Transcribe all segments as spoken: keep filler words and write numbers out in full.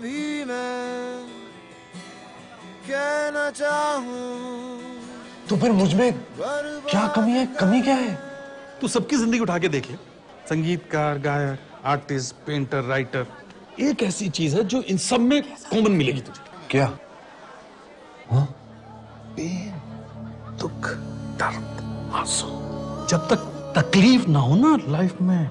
भी मैं कहना चाहूं। तो फिर मुझ में क्या कमी है? कमी क्या है? तू सबकी जिंदगी उठा के देख ले, संगीतकार, गायक, आर्टिस्ट, पेंटर, राइटर, एक ऐसी चीज है जो इन सब में कॉमन मिलेगी तुझे। क्या? हाँ? पेन, दुख, दर्द, आंसू। जब तक तकलीफ ना हो ना लाइफ में।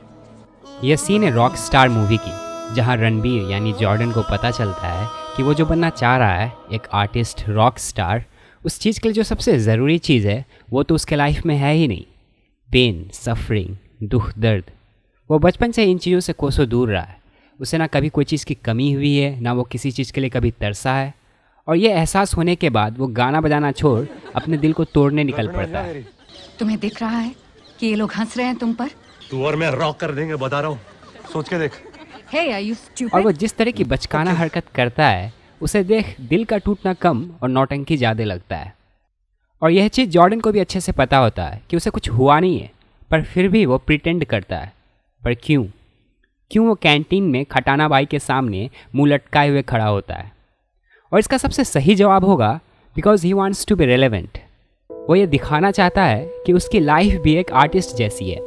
यह सीन है रॉक स्टार मूवी की, जहां रणबीर यानी जॉर्डन को पता चलता है कि वो जो बनना चाह रहा है, एक आर्टिस्ट, रॉक स्टार, उस चीज़ के लिए जो सबसे ज़रूरी चीज़ है वो तो उसके लाइफ में है ही नहीं। पेन, सफरिंग, दुख, दर्द। वो बचपन से इन चीज़ों से कोसों दूर रहा है। उसे ना कभी कोई चीज़ की कमी हुई है, ना वो किसी चीज़ के लिए कभी तरसा है। और ये एहसास होने के बाद वो गाना बजाना छोड़ अपने दिल को तोड़ने निकल पड़ता है। तुम्हें दिख रहा है कि ये लोग हंस रहे हैं तुम पर? तू और मैं रॉक कर देंगे, बता रहा हूँ, सोच के देख। Hey, are you stupid? और वो जिस तरह की बचकाना हरकत करता है उसे देख दिल का टूटना कम और नौटंकी ज़्यादा लगता है। और यह चीज़ जॉर्डन को भी अच्छे से पता होता है कि उसे कुछ हुआ नहीं है, पर फिर भी वो प्रिटेंड करता है। पर क्यों? क्यों वो कैंटीन में खटाना बाई के सामने मुंह लटकाए हुए खड़ा होता है? और इसका सबसे सही जवाब होगा because he wants to be relevant. वो ये दिखाना चाहता है कि उसकी लाइफ भी एक आर्टिस्ट जैसी है।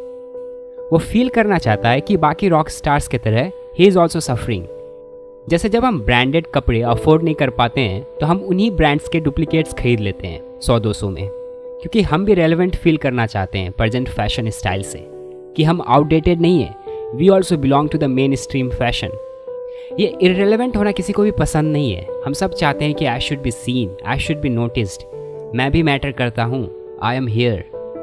वो फील करना चाहता है कि बाकी रॉक स्टार्स की तरह ही इज़ ऑल्सो सफरिंग। जैसे जब हम ब्रांडेड कपड़े अफोर्ड नहीं कर पाते हैं तो हम उन्हीं ब्रांड्स के डुप्लीकेट्स खरीद लेते हैं सौ दो सौ में, क्योंकि हम भी रेलेवेंट फील करना चाहते हैं प्रेजेंट फैशन स्टाइल से, कि हम आउटडेटेड नहीं है, we also belong to the mainstream fashion. ये इररेलेवेंट होना किसी को भी पसंद नहीं है। हम सब चाहते हैं कि I should be seen, I should be noticed, मैं भी मैटर करता हूँ, आई एम हियर।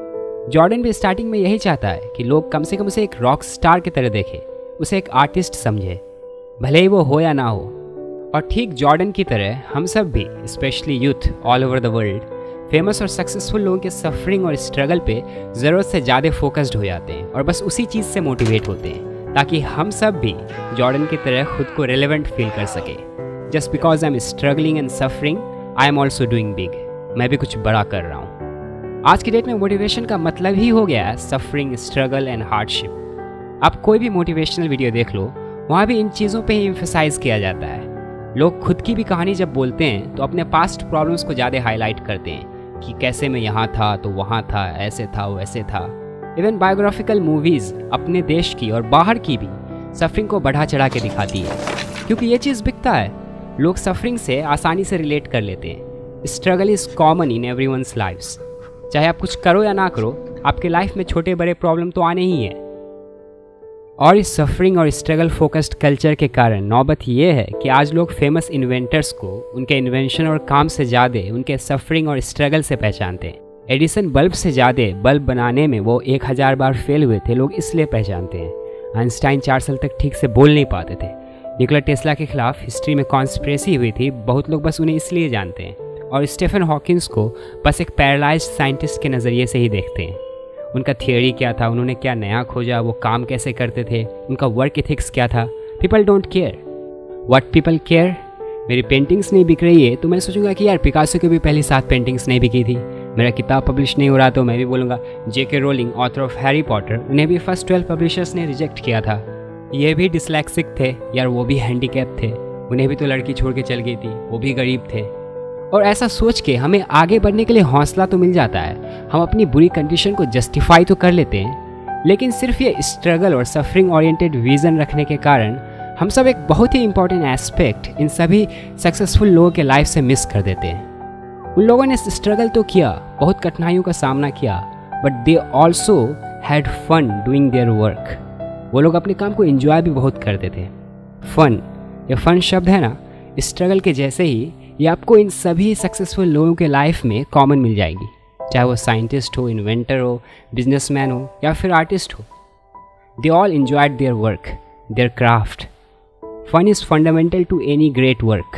जॉर्डन भी स्टार्टिंग में यही चाहता है कि लोग कम से कम उसे एक रॉक स्टार की तरह देखें, उसे एक आर्टिस्ट समझे, भले ही वो हो या ना हो। और ठीक जॉर्डन की तरह हम सब भी, specially youth all over the world, famous और सक्सेसफुल लोगों के सफरिंग और स्ट्रगल पे ज़रूरत से ज़्यादा फोकस्ड हो जाते हैं और बस उसी चीज़ से मोटिवेट होते हैं, ताकि हम सब भी जॉर्डन की तरह खुद को रेलेवेंट फील कर सके। Just because I am struggling and suffering, I am also doing big. मैं भी कुछ बड़ा कर रहा हूँ। आज की डेट में मोटिवेशन का मतलब ही हो गया है सफरिंग, स्ट्रगल एंड हार्डशिप। आप कोई भी मोटिवेशनल वीडियो देख लो, वहाँ भी इन चीज़ों पे ही एम्फसाइज किया जाता है। लोग खुद की भी कहानी जब बोलते हैं तो अपने पास्ट प्रॉब्लम्स को ज़्यादा हाईलाइट करते हैं कि कैसे मैं यहाँ था तो वहाँ था, ऐसे था वैसे था। इवन बायोग्राफिकल मूवीज़ अपने देश की और बाहर की भी सफरिंग को बढ़ा चढ़ा के दिखाती है, क्योंकि ये चीज़ बिकता है। लोग सफरिंग से आसानी से रिलेट कर लेते हैं। Struggle is common in everyone's lifes. चाहे आप कुछ करो या ना करो, आपके लाइफ में छोटे बड़े प्रॉब्लम तो आने ही हैं। और इस सफरिंग और स्ट्रगल फोकस्ड कल्चर के कारण नौबत ये है कि आज लोग फेमस इन्वेंटर्स को उनके इन्वेंशन और काम से ज़्यादा उनके सफरिंग और स्ट्रगल से पहचानते हैं। एडिसन बल्ब से ज़्यादा बल्ब बनाने में वो एक हज़ार बार फेल हुए थे, लोग इसलिए पहचानते हैं। आइंस्टाइन चार साल तक ठीक से बोल नहीं पाते थे। निकोला टेस्ला के खिलाफ हिस्ट्री में कॉन्स्पिरेसी हुई थी, बहुत लोग बस उन्हें इसलिए जानते हैं। और स्टीफन हॉकिंस को बस एक पैरालाइज्ड साइंटिस्ट के नज़रिए से ही देखते हैं। उनका थियोरी क्या था, उन्होंने क्या नया खोजा, वो काम कैसे करते थे, उनका वर्क एथिक्स क्या था। People don't care. What people care? मेरी पेंटिंग्स नहीं बिक रही है तो मैं सोचूंगा कि यार पिकासो की भी पहली सात पेंटिंग्स नहीं बिकी थी। मेरा किताब पब्लिश नहीं हो रहा तो मैं भी बोलूँगा J K Rowling, author of Harry Potter, उन्हें भी फर्स्ट ट्वेल्व पब्लिशर्स ने रिजेक्ट किया था। ये भी डिसलेक्सिक थे यार, वो भी हैंडीकैप थे, उन्हें भी तो लड़की छोड़ के चल गई थी, वो भी गरीब थे। और ऐसा सोच के हमें आगे बढ़ने के लिए हौसला तो मिल जाता है। हम अपनी बुरी कंडीशन को जस्टिफाई तो कर लेते हैं, लेकिन सिर्फ ये स्ट्रगल और सफरिंग ओरिएंटेड विज़न रखने के कारण हम सब एक बहुत ही इंपॉर्टेंट एस्पेक्ट इन सभी सक्सेसफुल लोगों के लाइफ से मिस कर देते हैं। उन लोगों ने स्ट्रगल तो किया, बहुत कठिनाइयों का सामना किया, but they also had fun doing their work. वो लोग अपने काम को एंजॉय भी बहुत करते थे। फन, ये फन शब्द है ना, स्ट्रगल के जैसे ही ये आपको इन सभी सक्सेसफुल लोगों के लाइफ में कॉमन मिल जाएगी, चाहे वो साइंटिस्ट हो, इन्वेंटर हो, बिजनेसमैन हो या फिर आर्टिस्ट हो। They all enjoyed their work, their craft. Fun is fundamental to any great work.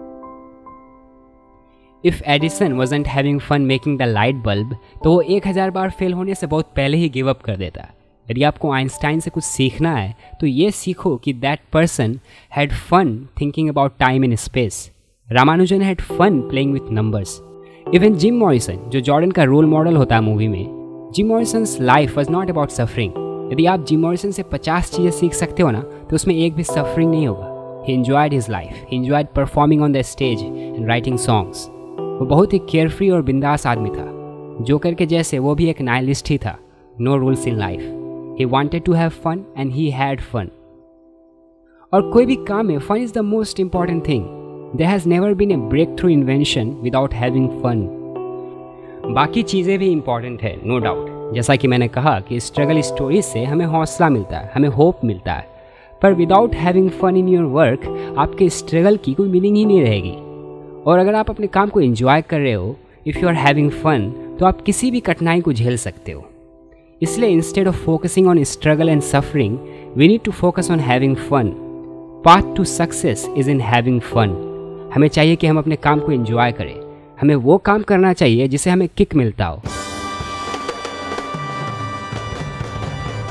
If Edison wasn't having fun making the light bulb, तो वो एक हज़ार बार फेल होने से बहुत पहले ही गिव अप कर देता। यदि आपको आइंस्टाइन से कुछ सीखना है तो ये सीखो कि that person had fun thinking about time and space. Ramanujan had fun playing with numbers. Even Jim Morrison, जो जॉर्डन का रोल मॉडल होता है मूवी में, Jim Morrison's life was not about suffering. यदि आप जिम मॉरिसन से पचास चीज़ें सीख सकते हो ना, तो उसमें एक भी सफरिंग नहीं होगा। He enjoyed his life. He enjoyed performing on the stage and writing songs. वो बहुत ही केयरफ्री और बिंदास आदमी था. जोकर के जैसे वो भी एक नाइलिस्ट ही था. No rules in life. He wanted to have fun and he had fun. और कोई भी काम में fun is the most important thing. There has never been a breakthrough invention without having fun. बाकी चीज़ें भी इम्पॉर्टेंट है, नो डाउट. जैसा कि मैंने कहा कि स्ट्रगल स्टोरीज से हमें हौसला मिलता है, हमें होप मिलता है. पर without having fun in your work आपके स्ट्रगल की कोई मीनिंग ही नहीं रहेगी. और अगर आप अपने काम को एंजॉय कर रहे हो, if you are having fun, तो आप किसी भी कठिनाई को झेल सकते हो. इसलिए instead of focusing on struggle and suffering, we need to focus on having fun. Path to success is in having fun. हमें चाहिए कि हम अपने काम को एंजॉय करें. हमें वो काम करना चाहिए जिसे हमें किक मिलता हो.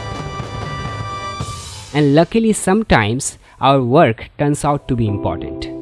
And luckily sometimes our work turns out to be important.